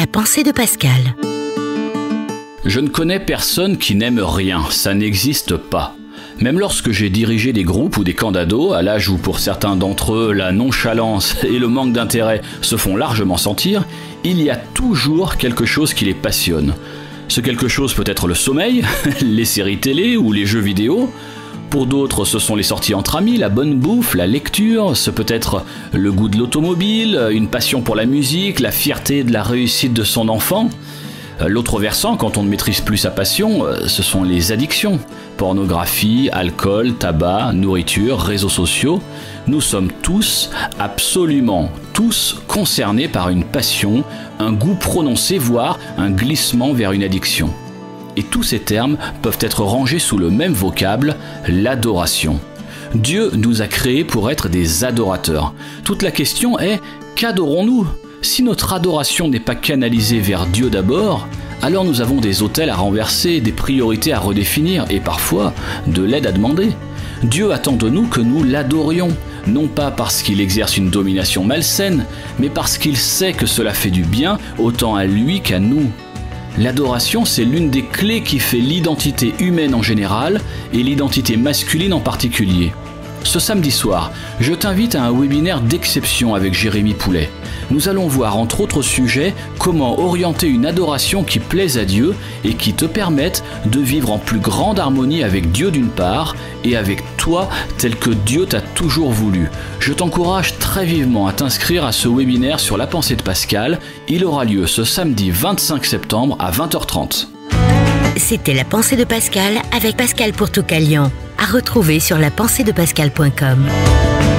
pensée de Pascal. Je ne connais personne qui n'aime rien, ça n'existe pas. Même lorsque j'ai dirigé des groupes ou des camps d'ados, à l'âge où pour certains d'entre eux la nonchalance et le manque d'intérêt se font largement sentir, il y a toujours quelque chose qui les passionne. Ce quelque chose peut être le sommeil, les séries télé ou les jeux vidéo. Pour d'autres, ce sont les sorties entre amis, la bonne bouffe, la lecture, ce peut être le goût de l'automobile, une passion pour la musique, la fierté de la réussite de son enfant. L'autre versant, quand on ne maîtrise plus sa passion, ce sont les addictions. Pornographie, alcool, tabac, nourriture, réseaux sociaux. Nous sommes tous, absolument tous, concernés par une passion, un goût prononcé, voire un glissement vers une addiction. Et tous ces termes peuvent être rangés sous le même vocable, l'adoration. Dieu nous a créés pour être des adorateurs. Toute la question est, qu'adorons-nous ? Si notre adoration n'est pas canalisée vers Dieu d'abord, alors nous avons des autels à renverser, des priorités à redéfinir et parfois de l'aide à demander. Dieu attend de nous que nous l'adorions, non pas parce qu'il exerce une domination malsaine, mais parce qu'il sait que cela fait du bien autant à lui qu'à nous. L'adoration, c'est l'une des clés qui fait l'identité humaine en général et l'identité masculine en particulier. Ce samedi soir, je t'invite à un webinaire d'exception avec Jérémy Poulet. Nous allons voir entre autres sujets comment orienter une adoration qui plaise à Dieu et qui te permette de vivre en plus grande harmonie avec Dieu d'une part et avec toi tel que Dieu t'a toujours voulu. Je t'encourage très vivement à t'inscrire à ce webinaire sur la pensée de Pascal. Il aura lieu ce samedi 25 septembre à 20h30. C'était la pensée de Pascal avec Pascal Pourtoukalian. À retrouver sur lapenseedepascal.com.